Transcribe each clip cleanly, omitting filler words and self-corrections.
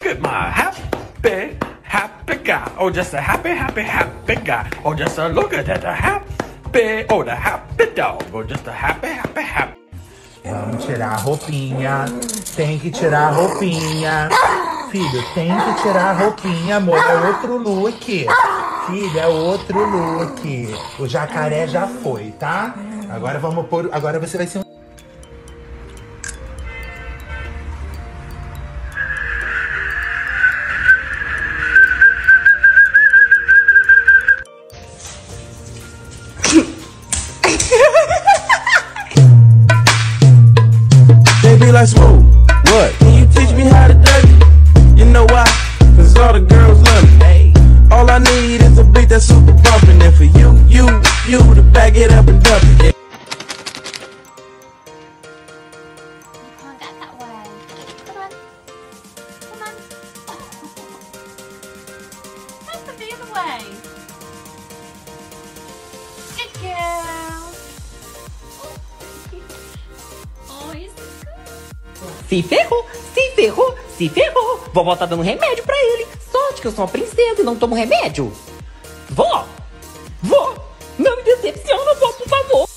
at my happy, happy guy. Oh, just a happy, happy, happy guy. Oh, just a look at that, a happy, oh, the happy dog. Oh, just a happy, happy, happy. Vamos tirar a roupinha. Tem que tirar a roupinha. Filho, tem que tirar a roupinha, amor. É outro look. Filho, é outro look. O jacaré já foi, tá? Agora vamos pôr... Agora você vai ser um... Baby like smooth, what? Can you teach me how to duck it? You know why? Cause all the girls love me. Hey. All I need is a beat that's super bumpin'. And for you to back it up and dump it. You can't get that way. Come on. Come on. That's the other way. Good girl. Oh, isso é good. Se ferrou, se ferrou, se ferrou. Vovó tá dando remédio pra ele. Sorte que eu sou uma princesa e não tomo remédio. Vó, vó, não me decepciona, vó, por favor.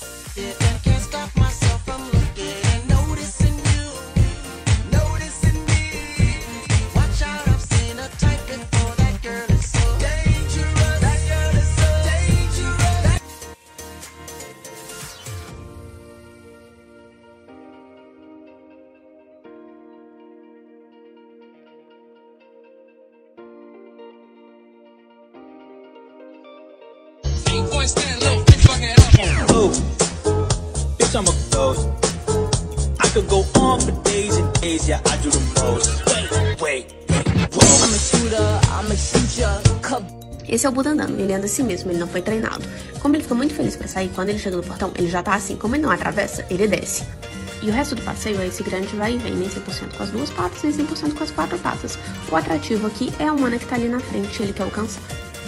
Ooh, bitch, I'm a ghost. I could go on for days and days, yeah, I do the most. Wait, whoa. I'm a shooter, I'm a shooter. Esse é o Budandan, ele anda assim mesmo, ele não foi treinado. Como ele fica muito feliz pra sair, quando ele chega no portão, ele já tá assim. Como ele não atravessa, ele desce. E o resto do passeio é esse grande vai e vem, nem 100% com as duas patas, nem 100% com as quatro patas. O atrativo aqui é a humana que tá ali na frente, ele quer alcançar.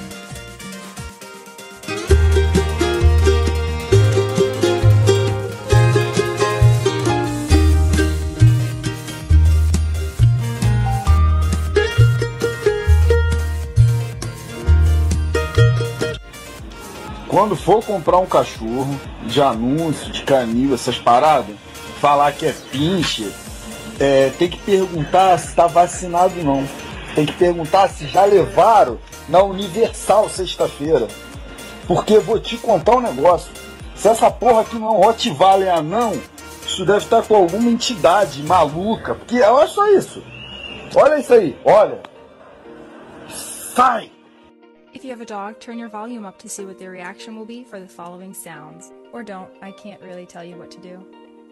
Quando for comprar um cachorro, de anúncio, de canil, essas paradas, falar que é pincher, tem que perguntar se tá vacinado ou não. Tem que perguntar se já levaram na Universal sexta-feira. Porque vou te contar um negócio. Se essa porra aqui não é um Rottweiler anão, isso deve estar com alguma entidade maluca. Porque olha só isso. Olha isso aí, olha. Sai! If you have a dog, turn your volume up to see what their reaction will be for the following sounds. Or don't, I can't really tell you what to do.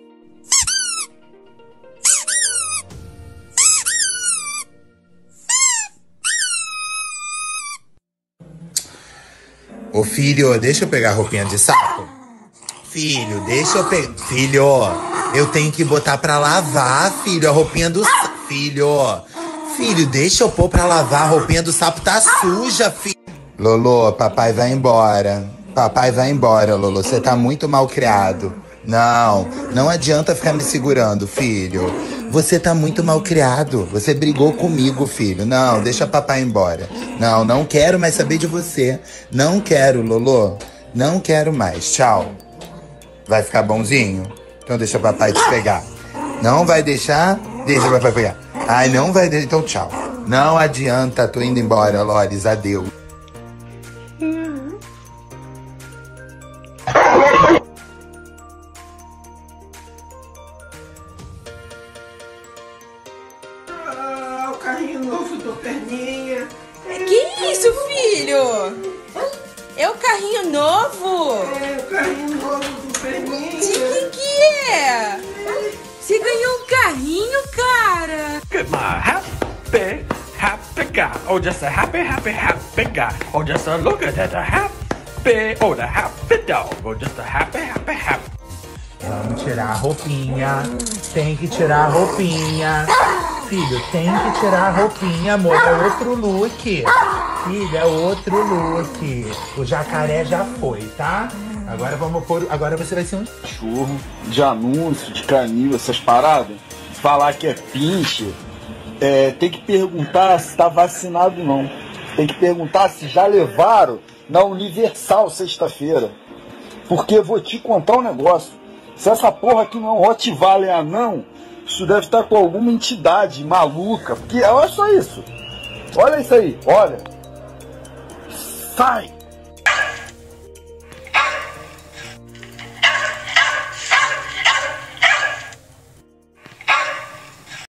Ô filho, deixa eu pegar a roupinha de saco. Filho, deixa eu pegar. Filho, eu tenho que botar pra lavar, filho, a roupinha do sapo. Filho, deixa eu pôr pra lavar, a roupinha do sapo tá suja, filho. Lolo, papai vai embora. Papai vai embora, Lolo. Você tá muito mal criado. Não adianta ficar me segurando, filho. Você tá muito mal criado. Você brigou comigo, filho. Não, deixa papai embora. Não quero mais saber de você. Não quero, Lolo. Não quero mais. Tchau. Vai ficar bonzinho? Então deixa papai te pegar. Não vai deixar? Deixa papai pegar. Ai, não vai deixar. Então tchau. Não adianta. Tô indo embora, Lores. Adeus. O carrinho novo do Perninha. Que isso, filho? É o carrinho novo? É o carrinho novo do Perninha. De que é? Você ganhou um carrinho, cara? Look at my happy, happy guy. Oh, just a happy, happy, happy guy. Oh, just a look at that, a happy, oh, the happy dog. Oh, just a happy, happy, happy. Vamos tirar a roupinha. Tem que tirar a roupinha. Filho, tem que tirar a roupinha, amor. É outro look. Filho, é outro look. O jacaré já foi, tá? Agora vamos pôr... Agora você vai ser um... Cachorro, de anúncio, de canil, essas paradas. Falar que é pincher, tem que perguntar se tá vacinado ou não. Tem que perguntar se já levaram na Universal sexta-feira. Porque eu vou te contar um negócio. Se essa porra aqui não é um Rottweiler anão, isso deve estar com alguma entidade maluca. Porque olha só isso. Olha isso aí, olha. Sai!